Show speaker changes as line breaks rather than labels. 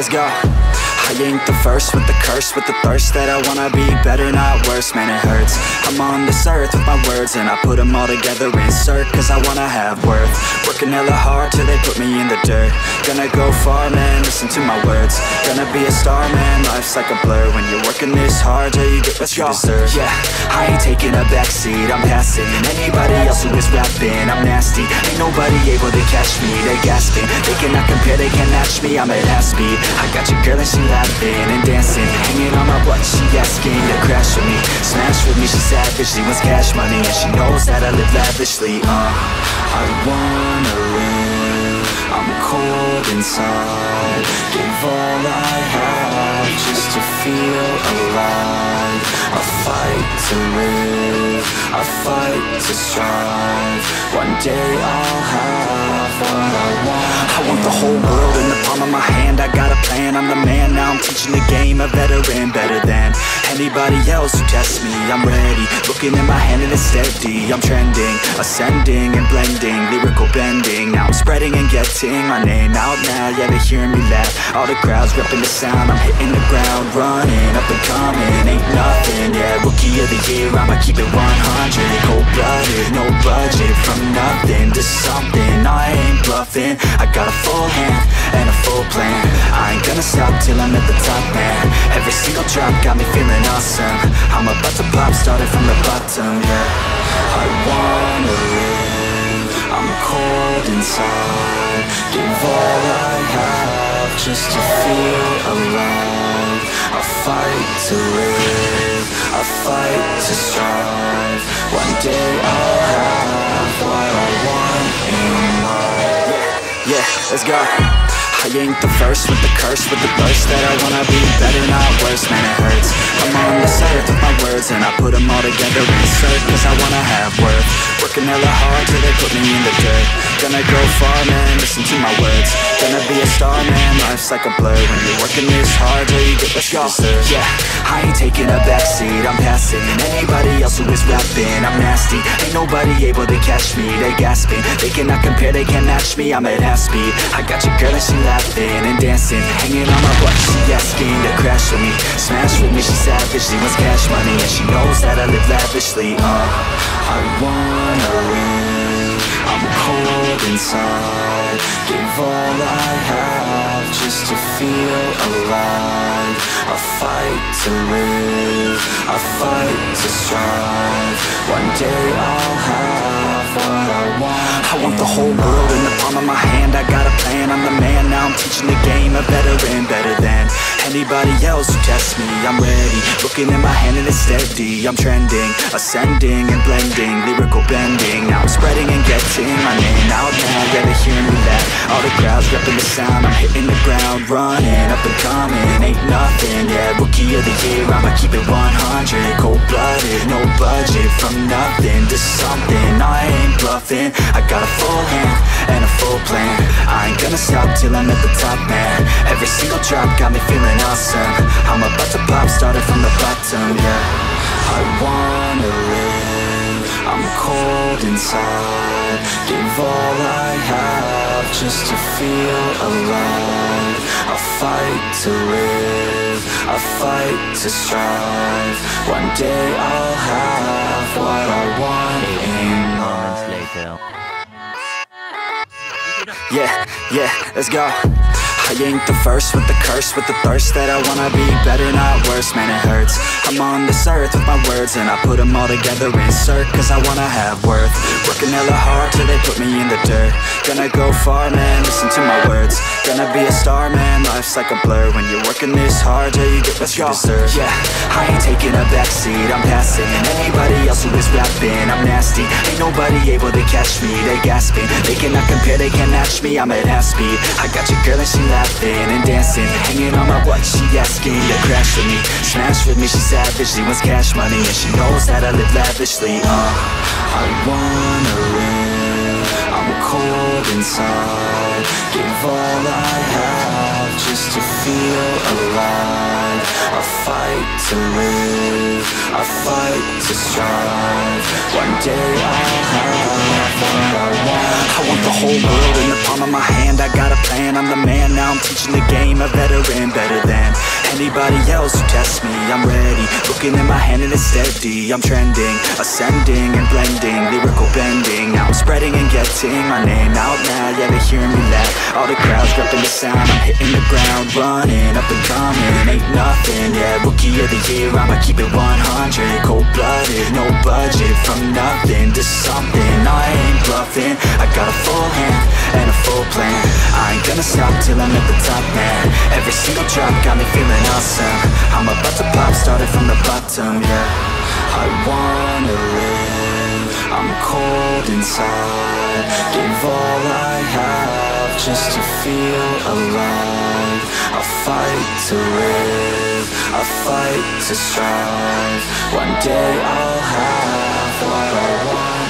let's go. I ain't the first with the curse, with the thirst that I wanna be better, not worse, man it hurts. I'm on this earth with my words and I put them all together, insert, cause I wanna have worth. Working hella hard till they put me in the dirt. Gonna go far, man, listen to my words. Gonna be a star, man, life's like a blur. When you're working this hard, yeah, you get what you deserve. Yeah, I ain't taking a backseat, I'm passing anybody else who is rapping. I'm nasty, ain't nobody able to catch me. They gasping, they cannot compare, they can't match me. I'm at half speed, I got your girl and she laughing and dancing, hanging on my butt, she asking to crash with me, smash with me, she savage, she wants cash money, and she knows that I live lavishly. I wanna live, I'm cold inside, give all I have just to feel alive. I fight to live, I fight to strive, one day I'll have what I want. I want the whole world in the palm of my hand, I got a plan, I'm the man, now I'm teaching the game, a veteran, better than anybody else who tests me. I'm ready, looking in my hand and it's steady, I'm trending, ascending and blending, lyrical bending, now I'm spreading and getting my name out now, yeah, they hearing me laugh, all the crowds repping the sound, I'm hitting the ground, running, up and coming, ain't nothing, yeah, rookie of the year, I'ma keep it 100, cold-blooded, no budget, from nothing to something, I ain't bluffing, I got a full hand and a full plan, I ain't gonna stop till I'm at the top, man, every single drop got me feeling awesome, I'm about to pop, started from the bottom, yeah, I wanna live, I'm cold inside, give all I have just to feel alive, I fight to live, I fight to strive, one day I'll have what I want in life. Yeah, let's go. I ain't the first with the curse, with the thirst that I wanna be better, not worse, man it hurts. I'm on this earth with my words and I put them all together, insert, cause I wanna have worth. Working hella hard till they put me in the dirt. Gonna go far, man, listen to my words. Gonna be a star, man, life's like a blur. When you're working this hard, yeah, you get what you deserve. Yeah, I ain't taking a backseat, I'm passing anybody else who is rapping. I'm nasty, ain't nobody able to catch me. They gasping, they cannot compare, they can't match me. I'm at half speed, I got your girl and she laughing and dancing, hanging on my butt, she asking to crash with me, smash with me, she savage, she wants cash money, and she knows that I live lavishly. I wanna live, I'm cold inside, give all I have just to feel alive. I fight to live, I fight to strive, one day I'll have what I want. I want the whole world in the palm of my hand, I got a plan, I'm the man, now I'm teaching the game, a veteran, better than anybody else who tests me. I'm ready, looking in my hand and it's steady, I'm trending, ascending and blending, lyrical bending, now I'm spreading and getting my name out now, yeah, they hearing me laugh, all the crowds repping the sound, I'm hitting the ground, running, up and coming, ain't nothing, yeah, rookie of the year, I'ma keep it 100, cold-blooded, no budget, from nothing to something, I ain't bluffing, I got a full hand and a full plan, I ain't gonna stop till I'm at the top, man, every single drop got me feeling awesome, I'm about to pop, started from the bottom, yeah, I wanna live, I'm cold inside, give all I have just to feel alive, I fight to live, I fight to strive, one day I'll have what I want in life.
Later.
Yeah, let's go. I ain't the first with the curse, with the thirst that I wanna be better, not worse, man it hurts. I'm on this earth with my words and I put them all together, insert, cause I wanna have worth. Working hella hard till they put me in the dirt. Gonna go far, man, listen to my words. Gonna be a star, man, life's like a blur. When you're working this hard, yeah, you get what you deserve. Yeah, I ain't taking a backseat, I'm passing anybody else who is rapping. I'm nasty, ain't nobody able to catch me. They gasping, they cannot compare, they can't match me. I'm at half speed, I got your girl and she laughing and dancing, hanging on my butt, she asking to crash with me, smash with me, she savage, she wants cash money, and she knows that I live lavishly. I wanna live, I'm cold inside, give all I have just to feel alive. I fight to live, I fight to strive. One day I'll have what I want. I want the whole world in the palm of my hand. I got a plan, I'm the man. Now I'm teaching the game, a veteran, better than anybody else who tests me. I'm ready, looking in my hand and it's steady. I'm trending, ascending and blending, lyrical bending. Now I'm spreading and getting my name out now. Yeah, they hearing me laugh. All the crowds repping the sound. I'm hitting the ground, running, up and coming. Ain't nothing, yeah, rookie of the year. I'ma keep it 100, cold-blooded, no budget. From nothing to something, I ain't bluffing. I got a full hand and a full plan. I ain't gonna stop till I'm at the top, man. Every single drop got me feeling awesome. I'm about to pop, started from the bottom, yeah. I wanna live, I'm cold inside. Give all I have just to feel alive. I fight to live, I fight to strive. One day I'll have what I want.